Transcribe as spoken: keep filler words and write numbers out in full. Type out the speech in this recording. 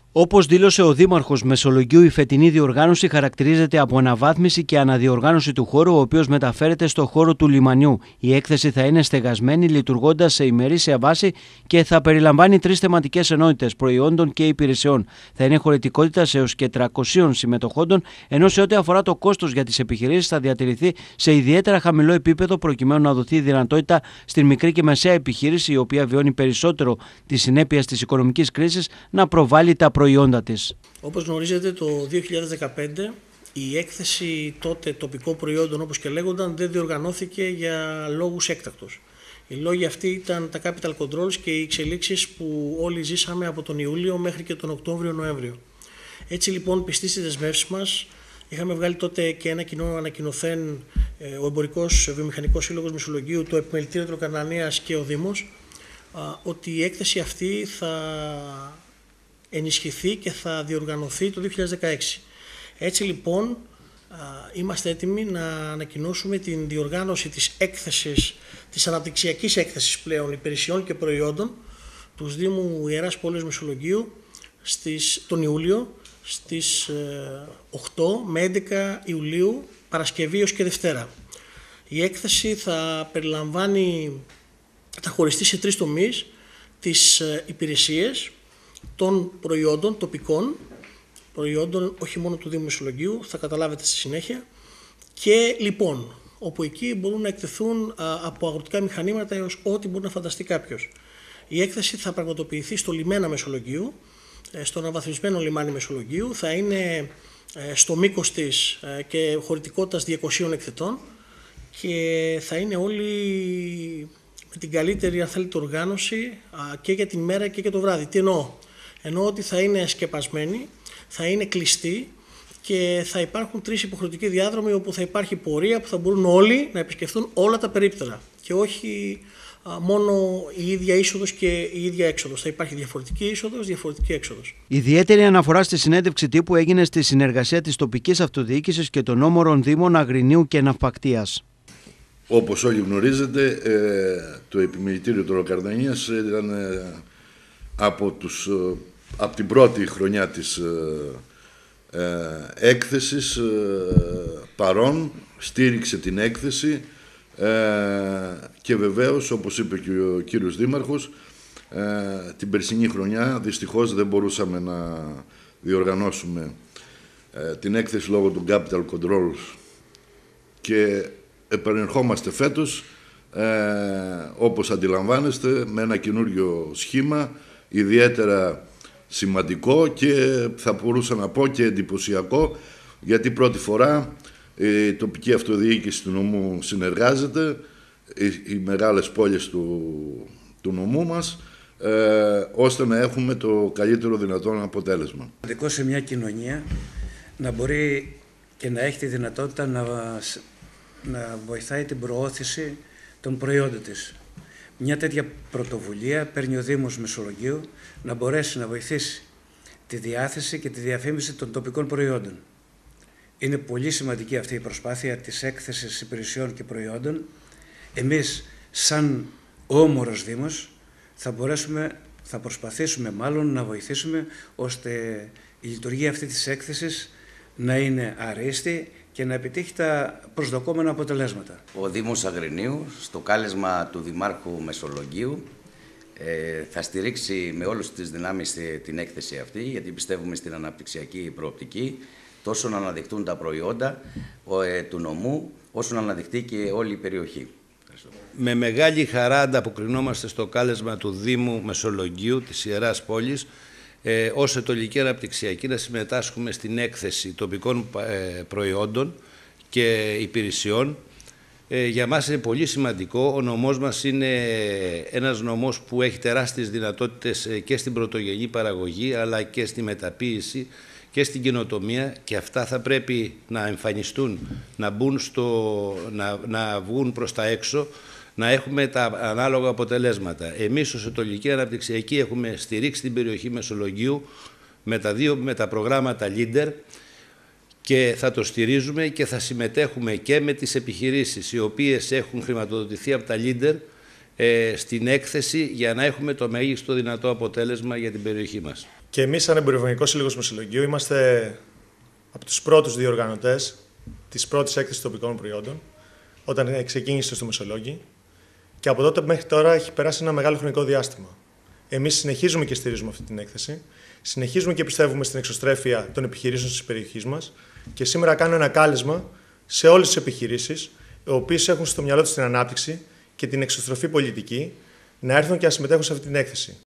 Όπως δήλωσε ο Δήμαρχος Μεσολογγίου, η φετινή διοργάνωση χαρακτηρίζεται από αναβάθμιση και αναδιοργάνωση του χώρου, ο οποίος μεταφέρεται στο χώρο του λιμανιού. Η έκθεση θα είναι στεγασμένη, λειτουργώντας σε ημερήσια βάση και θα περιλαμβάνει τρεις θεματικές ενότητες προϊόντων και υπηρεσιών. Θα είναι χωρητικότητα σε έως και τριακόσιων συμμετοχόντων, ενώ σε ό,τι αφορά το κόστος για τις επιχειρήσεις θα διατηρηθεί σε ιδιαίτερα χαμηλό επίπεδο, προκειμένου να δοθεί δυνατότητα στην μικρή και μεσαία επιχείρηση, η οποία βιώνει περισσότερο τη συνέπεια της οικονομικής κρίσης, να προβάλλει τα προϊόντα. Όπως γνωρίζετε, το δύο χιλιάδες δεκαπέντε η έκθεση τότε τοπικών προϊόντων, όπως και λέγονταν, δεν διοργανώθηκε για λόγους έκτακτους. Οι λόγοι αυτοί ήταν τα capital controls και οι εξελίξεις που όλοι ζήσαμε από τον Ιούλιο μέχρι και τον Οκτώβριο-Νοέμβριο. Έτσι λοιπόν, πιστοί στις δεσμεύσεις μας, είχαμε βγάλει τότε και ένα κοινό ανακοινωθέν, ο Εμπορικός Βιομηχανικός Σύλλογος Μεσολογγίου, το Επιμελητήριο Τροκανανίας και ο Δήμος, ότι η έκθεση αυτή θα ενισχυθεί και θα διοργανωθεί το δύο χιλιάδες δεκαέξι. Έτσι λοιπόν είμαστε έτοιμοι να ανακοινώσουμε την διοργάνωση της έκθεσης, της αναπτυξιακής έκθεσης πλέον υπηρεσιών και προϊόντων του Δήμου Ιεράς Πόλεως Μεσολογγίου στις, τον Ιούλιο στις οκτώ με έντεκα Ιουλίου, Παρασκευή έως και Δευτέρα. Η έκθεση θα περιλαμβάνει, θα χωριστεί σε τρεις τομείς: τις υπηρεσίες των προϊόντων τοπικών, προϊόντων όχι μόνο του Δήμου Μεσολογγίου, θα καταλάβετε στη συνέχεια, και λοιπόν, όπου εκεί μπορούν να εκτεθούν από αγροτικά μηχανήματα έως ό,τι μπορεί να φανταστεί κάποιος. Η έκθεση θα πραγματοποιηθεί στο λιμένα Μεσολογγίου, στο αναβαθμισμένο λιμάνι Μεσολογγίου, θα είναι στο μήκος της και χωρητικότητας διακοσίων εκθετών και θα είναι όλοι με την καλύτερη, αν θέλετε, οργάνωση και για τη μέρα και για το βράδυ. Τι εννοώ? Εννοώ ότι θα είναι σκεπασμένοι, θα είναι κλειστοί και θα υπάρχουν τρεις υποχρεωτικοί διάδρομοι όπου θα υπάρχει πορεία που θα μπορούν όλοι να επισκεφθούν όλα τα περίπτερα και όχι α, μόνο η ίδια είσοδος και η ίδια έξοδος. Θα υπάρχει διαφορετική είσοδος, διαφορετική έξοδος. Ιδιαίτερη αναφορά στη συνέντευξη τύπου έγινε στη συνεργασία της τοπικής αυτοδιοίκησης και των όμορων Δήμων Αγρινίου και Ναυπακτίας. Όπως όλοι γνωρίζετε, το Επιμελητήριο Τροκανανίας ήταν από, τους, από την πρώτη χρονιά της έκθεσης παρόν, στήριξε την έκθεση και βεβαίως, όπως είπε και ο κύριος Δήμαρχος, την περσινή χρονιά δυστυχώς δεν μπορούσαμε να διοργανώσουμε την έκθεση λόγω του capital controls και επανερχόμαστε φέτος, ε, όπως αντιλαμβάνεστε, με ένα καινούριο σχήμα, ιδιαίτερα σημαντικό και θα μπορούσα να πω και εντυπωσιακό, γιατί πρώτη φορά η τοπική αυτοδιοίκηση του νομού συνεργάζεται, οι, οι μεγάλες πόλεις του, του νομού μας, ε, ώστε να έχουμε το καλύτερο δυνατόν αποτέλεσμα. Σημαντικό σε μια κοινωνία να μπορεί και να έχει τη δυνατότητα να να βοηθάει την προώθηση των προϊόντων της. Μια τέτοια πρωτοβουλία παίρνει ο Δήμος Μεσολογγίου να μπορέσει να βοηθήσει τη διάθεση και τη διαφήμιση των τοπικών προϊόντων. Είναι πολύ σημαντική αυτή η προσπάθεια της έκθεσης υπηρεσιών και προϊόντων. Εμείς, σαν όμορος Δήμος, θα μπορέσουμε, θα προσπαθήσουμε μάλλον να βοηθήσουμε ώστε η λειτουργία αυτή της έκθεσης να είναι αρίστη και να επιτύχει τα προσδοκόμενα αποτελέσματα. Ο Δήμος Αγρινίου, στο κάλεσμα του Δημάρχου Μεσολογγίου, ε, θα στηρίξει με όλες τις δυνάμεις την έκθεση αυτή, γιατί πιστεύουμε στην αναπτυξιακή προοπτική, τόσο να αναδειχτούν τα προϊόντα ε, του νομού, όσο να αναδειχτεί και όλη η περιοχή. Με μεγάλη χαρά ανταποκρινόμαστε στο κάλεσμα του Δήμου Μεσολογγίου, της Ιεράς Πόλης, Ε, ως ετολική αναπτυξιακή να συμμετάσχουμε στην έκθεση τοπικών ε, προϊόντων και υπηρεσιών. Ε, για μας είναι πολύ σημαντικό. Ο νομός μας είναι ένας νομός που έχει τεράστιες δυνατότητες ε, και στην πρωτογενή παραγωγή, αλλά και στη μεταποίηση και στην καινοτομία, και αυτά θα πρέπει να εμφανιστούν, να, μπουν στο, να, να βγουν προς τα έξω, να έχουμε τα ανάλογα αποτελέσματα. Εμείς ως ετολική αναπτυξιακή έχουμε στηρίξει την περιοχή Μεσολογγίου με τα δύο με τα προγράμματα Leader και θα το στηρίζουμε και θα συμμετέχουμε και με τις επιχειρήσεις οι οποίες έχουν χρηματοδοτηθεί από τα Leader ε, στην έκθεση για να έχουμε το μέγιστο δυνατό αποτέλεσμα για την περιοχή μας. Και εμείς, σαν Εμπορευματικός Σύλλογος Μεσολογγίου, είμαστε από τους πρώτους διοργανωτές της πρώτης έκθεσης τοπικών προϊόντων, όταν ξεκίνησε στο Μεσολόγγι. Και από τότε μέχρι τώρα έχει περάσει ένα μεγάλο χρονικό διάστημα. Εμείς συνεχίζουμε και στηρίζουμε αυτή την έκθεση. Συνεχίζουμε και πιστεύουμε στην εξωστρέφεια των επιχειρήσεων της περιοχής μας. Και σήμερα κάνω ένα κάλεσμα σε όλες τις επιχειρήσεις, οι οποίες έχουν στο μυαλό τους την ανάπτυξη και την εξωστροφή πολιτική, να έρθουν και να συμμετέχουν σε αυτή την έκθεση.